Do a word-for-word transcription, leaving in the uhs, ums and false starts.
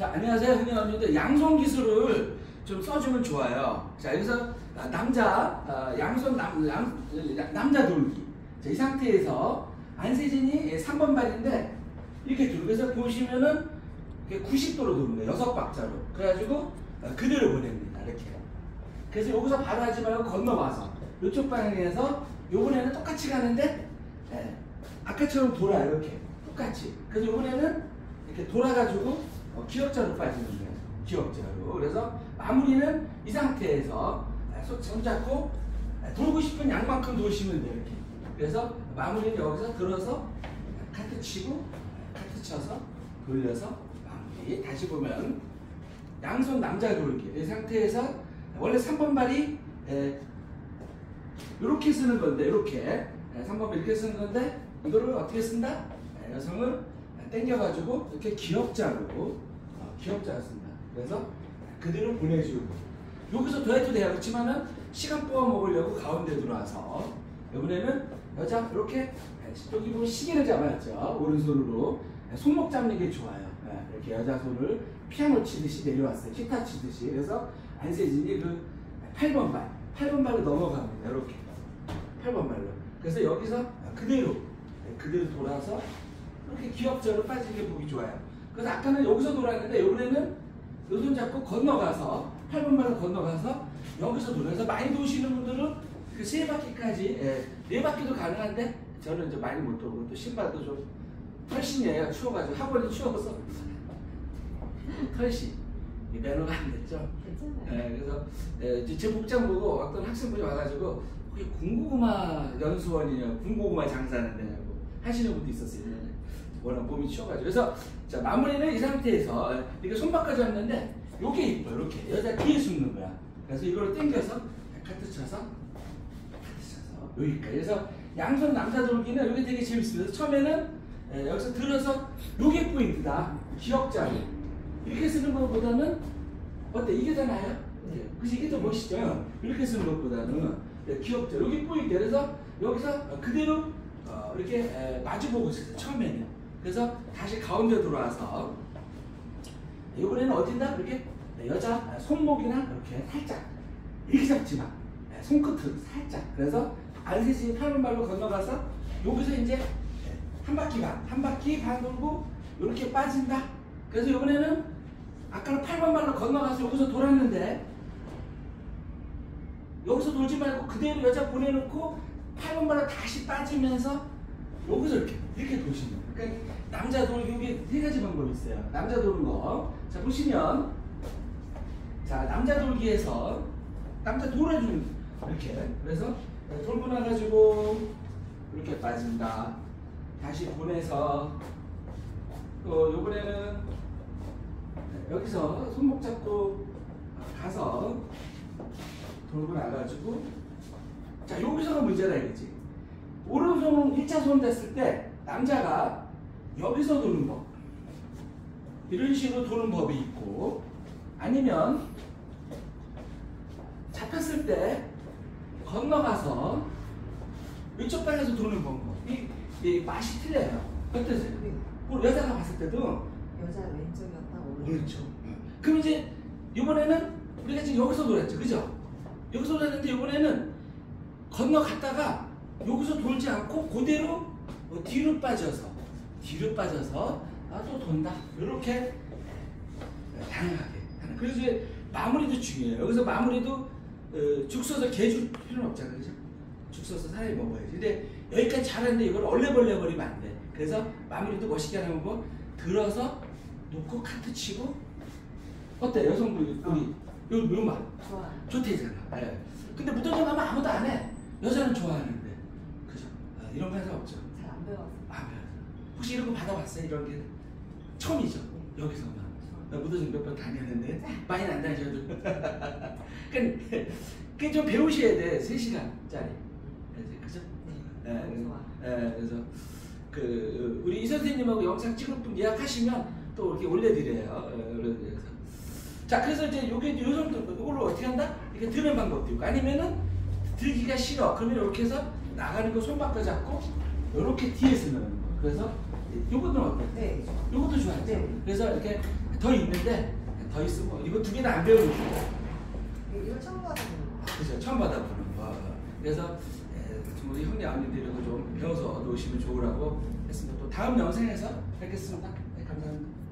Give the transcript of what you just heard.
자, 안녕하세요. 형님, 언니들. 양손 기술을 좀 써주면 좋아요. 자, 여기서 남자, 어, 양손 남, 남, 남자 돌기. 자, 이 상태에서 안세진이 삼 번 발인데 이렇게 들고, 그래서 보시면은 구십 도로 도는 거예요. 여섯 박자로. 그래가지고 어, 그대로 보냅니다. 이렇게. 그래서 여기서 바로 하지 말고 건너가서 이쪽 방향에서 요번에는 똑같이 가는데 예, 아까처럼 돌아요. 이렇게. 똑같이. 그래서 요번에는 이렇게 돌아가지고 어, 기역자로 빠지는 거예요. 기역자로. 그래서 마무리는 이 상태에서 손잡고 돌고 싶은 양만큼 도시면 돼요. 이렇게. 그래서 마무리는 여기서 들어서 카트 치고 카트 쳐서 돌려서 마무리. 다시 보면 양손 남자 돌기. 이 상태에서 원래 삼 번 발이 이렇게 쓰는 건데, 이렇게 삼 번 발 이렇게 쓰는 건데 이거를 어떻게 쓴다? 여성을 당겨가지고 이렇게 기역자로 어, 기역자로 쓴다. 그래서 그대로 보내주고 여기서 더 해도 돼요. 그렇지만은 시간 뽑아 먹으려고 가운데 들어와서 이번에는 여자 이렇게 여기 보면 시계를 잡아야죠. 오른손으로 손목 잡는 게 좋아요. 이렇게 여자 손을 피아노 치듯이 내려왔어요. 기타 치듯이. 그래서 안세진이 그 팔 번 발 팔 번 발로 넘어갑니다. 이렇게 팔 번 발로. 그래서 여기서 그대로 그대로 돌아서 이렇게 기역자로 빠지게 보기 좋아요. 그래서 아까는 여기서 돌았는데 이번에는 이 손 잡고 건너가서 팔 번 발로 건너가서 여기서 돌아서 많이 도시는 분들은 그 세 바퀴까지 예, 네 바퀴도 가능한데 저는 이제 많이 못 돌고 또 신발도 좀 털신이에요. 추워가지고 학원이 추워서 털신 매너가 안 됐죠. 예, 그래서 예, 제 복장 보고 어떤 학생분이 와가지고 그게 군고구마 연수원이냐 군고구마 장사하는 데냐고 하시는 분도 있었어요. 워낙 몸이 추워가지고. 그래서 자, 마무리는 이 상태에서 이렇게 손바닥 잡는데 요게 이뻐요. 이렇게 여자 뒤에 숨는 거야. 그래서 이걸 당겨서 카트 쳐서 카트 쳐서 여기까지. 그래서 양손 남자 돌기는 이게 되게 재밌습니다. 처음에는 에, 여기서 들어서 요게 포인트다. 기역자로 이렇게 쓰는 것보다는 어때? 이게 더 나아요? 네. 그래서 이게 더 멋있죠. 이렇게 쓰는 것보다는 네, 기역자 여기 포인트. 그래서 여기서 그대로 어, 이렇게 에, 마주보고 있어요. 처음에는. 그래서 다시 가운데 들어와서 이번에는 어딘다? 이렇게 여자 손목이나 이렇게 살짝 이렇게 잡지 마. 손끝을 살짝. 그래서 안세진이 팔 번 발로 건너가서 여기서 이제 한 바퀴 반, 한 바퀴 반 돌고 이렇게 빠진다. 그래서 이번에는 아까는 팔 번 발로 건너가서 여기서 돌았는데 여기서 돌지 말고 그대로 여자 보내놓고 팔 번 발로 다시 빠지면서 여기서 이렇게 이렇게 도시는 거예요. 그러니까 남자 돌기 여기 세 가지 방법이 있어요. 남자 도는 거. 자, 보시면 자, 남자 돌기에서 남자 돌아주는 이렇게. 그래서 돌고 나가지고 이렇게 빠진다. 다시 보내서 또 요번에는 여기서 손목 잡고 가서 돌고 나가지고 자, 여기서가 문제다 이거지. 오른손은 일 차 손 됐을 때 남자가 여기서 도는 법 이런 식으로 도는 법이 있고 아니면 잡혔을 때 건너가서 이쪽 방에서 도는 방법 이, 이 맛이 틀려요. 어떠세요? 우리 여자가 봤을 때도 여자 왼쪽이었다 오른쪽. 그렇죠. 그럼 이제 이번에는 우리가 지금 여기서 돌았죠. 그죠? 여기서 돌았는데 이번에는 건너갔다가 여기서 돌지 않고 그대로 뭐 뒤로 빠져서 뒤로 빠져서 아, 또 돈다. 이렇게 다양하게. 그래서 이제 마무리도 중요해요. 여기서 마무리도 어, 죽 써서 개 줄 필요는 없잖아요. 그죠? 죽 써서 사람이 먹어야지. 근데 여기까지 잘하는데 이걸 얼레벌레 버리면 안 돼. 그래서 마무리도 멋있게 하는 거 들어서 놓고 카트 치고 어때? 여성분이 우리 요, 요 말 좋아. 좋대잖아. 네. 근데 무덤정 가면 아무도 안 해. 여자는 좋아하는데. 그죠? 아, 이런 거 하나 없죠. 잘 안 배웠어. 안 배웠어. 혹시 이런 거 받아봤어요? 이런 게 처음이죠. 여기서만. 나 무덤정 몇 번 다녔는데 많이 안 다녀도. 그게 좀 배우셔야 돼. 세 시간짜리. 그죠? 네. 네. 좋아. 네. 그래서 그 우리 이 선생님하고 영상 찍을 분 예약하시면 또 이렇게 올려드려요. 네, 올려드려서. 자, 그래서 이제 요게 요 정도 이걸로 어떻게 한다? 이렇게 드는 방법도 있고 아니면은 들기가 싫어. 그러면 이렇게 해서 나가는 거 손바닥 잡고 이렇게 뒤에서 넣는 거. 그래서 요거는 어때요? 네. 요것도 좋아요. 네. 그래서 이렇게 더 있는데 더 있으면 이거 두 개는 안 배우는 거예요. 이거 처음 받아보는 거. 그죠, 처음 받아보는 거. 그래서 에, 우리 형님 아버님들도 좀 배워서 얻어오시면 좋으라고 했습니다. 또 다음 영상에서 뵙겠습니다. 네, 감사합니다.